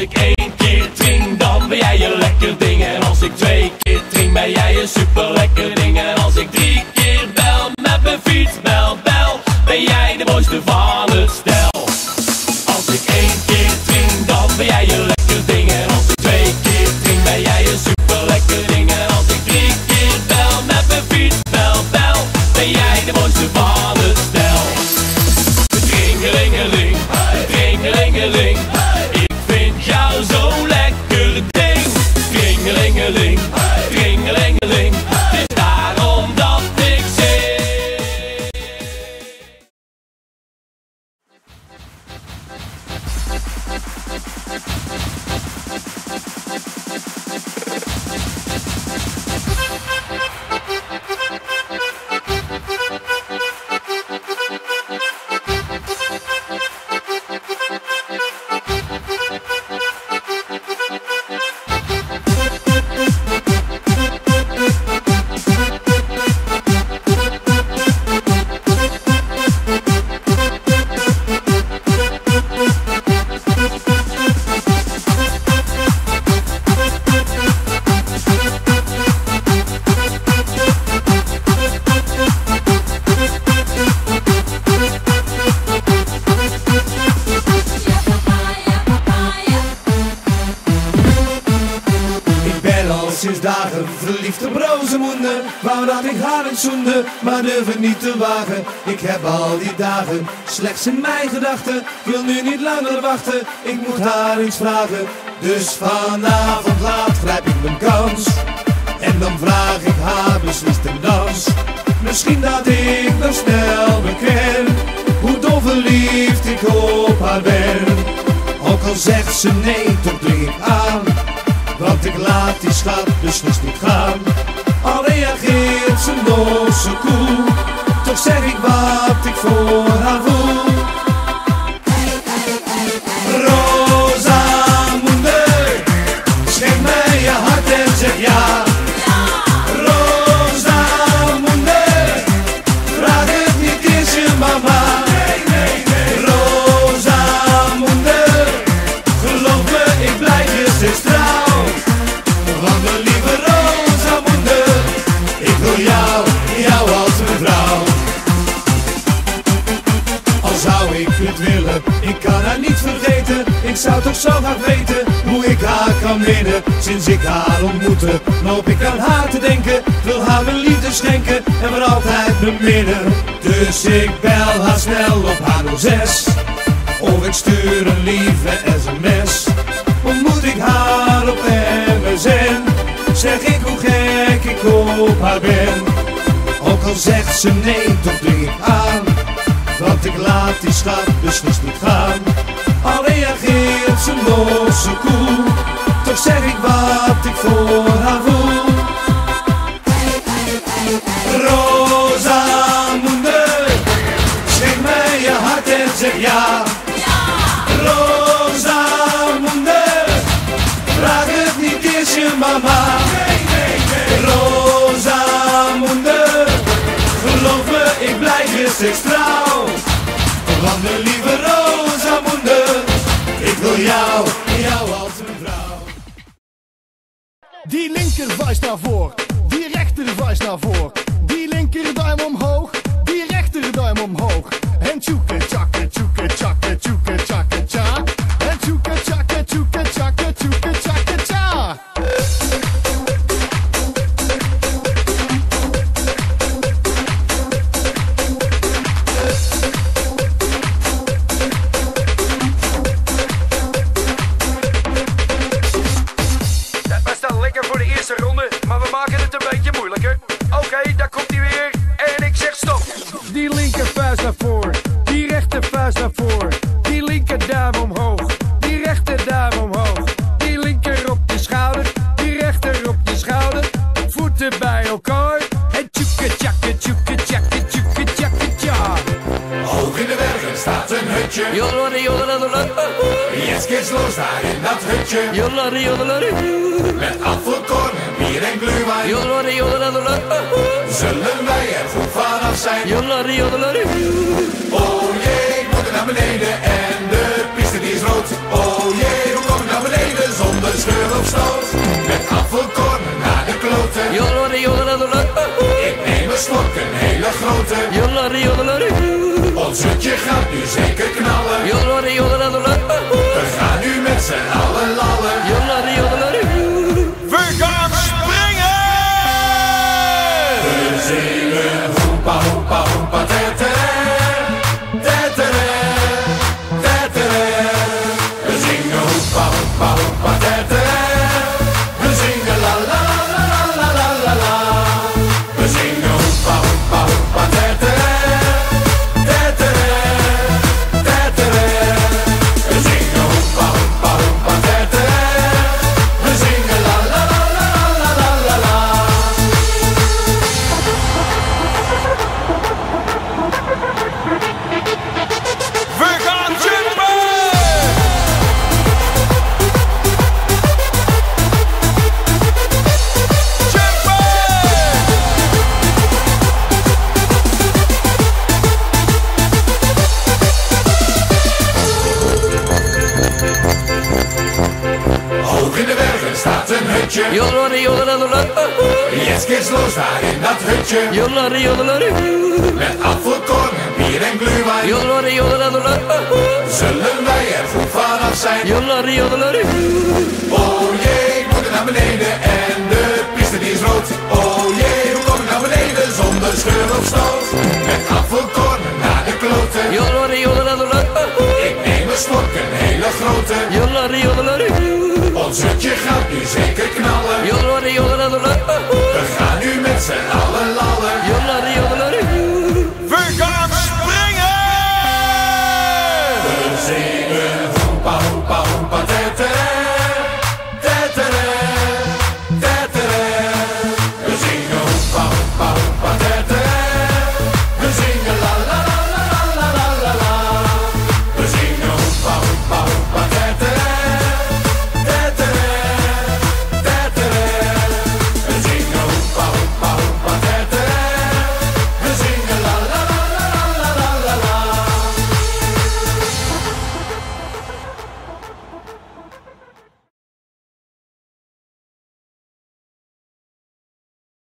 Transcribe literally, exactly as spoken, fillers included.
ik één keer drink, dan ben jij een lekker ding. En als ik twee keer drink, ben jij een super lekker ding. En als ik drie keer bel met mijn fiets, bel, bel, ben jij de mooiste van het stel. Als ik één keer drink, dan ben jij een lekker ding. En als ik twee keer drink, ben jij een super lekker ding. En als ik drie keer bel met mijn fiets, bel, bel, ben jij de mooiste van het stel. Dringelingeling, dringelingeling, ik vind jou zo'n lekker ding. Dringelingeling, dringelingeling, het is daarom dat ik zing. Sinds dagen verliefd op Rozemoende, wou dat ik haar eens zoende, maar durf het niet te wagen. Ik heb al die dagen slechts in mijn gedachten, wil nu niet langer wachten, ik moet haar eens vragen. Dus vanavond laat grijp ik mijn kans, en dan vraag ik haar beslist een dans. Misschien dat ik dan snel beken, hoe dol verliefd ik op haar ben. Ook al zegt ze nee, toch dring ik aan, want ik laat die schat beslist niet gaan. Al reageert ze nog zo koel, toch zeg ik wat ik voor haar voel. Rozemoende, schenk mij je hart en zeg ja. Rozemoende, vraag het niet eens je mama. Rozemoende, geloof me, ik blijf je steeds trouw. Want mijn lieve Rozemoende, ik wil jou, jou als mijn vrouw. Al zou ik het willen, ik kan haar niet vergeten. Ik zou toch zo graag weten hoe ik haar kan winnen. Sinds ik haar ontmoette, loop ik aan haar te denken. Wil haar mijn liefde schenken en voor altijd beminnen. Dus ik bel haar snel op haar nul zes, of ik stuur een lieve sms. Ontmoet ik haar op M S N, zeg ik hoe gek ik op haar ben. Ook al zegt ze nee, toch dring ik aan, want ik laat die schat beslist niet gaan. Al reageert ze nog zo koel, toch zeg ik wat ik voor haar voel. Rozemoende, schenk mij je hart en zeg ja. Rozemoende, vraag het niet eens je mama. Rozemoende, geloof me, ik blijf je steeds trouw. Want mijn lieve Rozemoende, ik wil jou, jou als een vrouw. Die linker vuist naar voren, die rechter vuist naar voren. Die linker duim omhoog, die rechter duim omhoog. En tjoeke tjakke tjoeke tjakke tjoeke tjakke tja. En tjoeke tjakke tjoeke tjakke tjoeke tjakke tja. We staan lekker voor de eerste ronde, maar we maken het een beetje moeilijker. Oké, okay, daar komt hij weer en ik zeg stop. Die linker vuist naar voren, die rechter vuist naar voren. Die linker duim omhoog, die rechter duim omhoog. Die linker op je schouder, die rechter op je schouder. Voeten bij elkaar en tjoeke tjakke tjoeke tjakke tjoeke tjakke tja. Hoog in de bergen staat een hutje, Joddelari, joddelari, yes kids los daar in dat hutje. joddelari, joddelari, Met afvalkorn en bier en glühwein, joddelari, joddelari, zullen wij er goed vanaf zijn. joddelari, joddelari. Oh jee, ik moet er naar beneden en de piste die die is rood. Oh jee, hoe kom ik naar beneden zonder scheur of stoot? Met afvalkornen naar de kloten. Ik neem een slok, een hele grote. Ons hutje gaat nu zeker knallen. We gaan nu met z'n allen lallen. We gaan springen! We zingen hoepa hoepa hoepa tetere, tetere, tetere. We zingen hoepa hoepa hoepa tetere. We zingen la la la la la la la. We zingen hoepa hoepa hoepa tetere, tetere, tetere. We zingen hoepa hoepa hoepa tetere. We zingen la la la la la la la la. We gaan jumpen! Jumpen! Hoog in de bergen staat een hutje. Yes, kids los daar in dat hutje. Met afvalkorn en bier en glühwein. Zullen wij er goed vanaf zijn? Oh jee, ik moet er naar beneden en de piste die is rood. Oh jee, hoe kom ik naar beneden zonder scheur of stoot? Met afvalkorn naar de kloten. Ik neem een slok, een hele grote. Ons hutje gaat nu zeker knallen. We gaan nu met z'n allen lallen.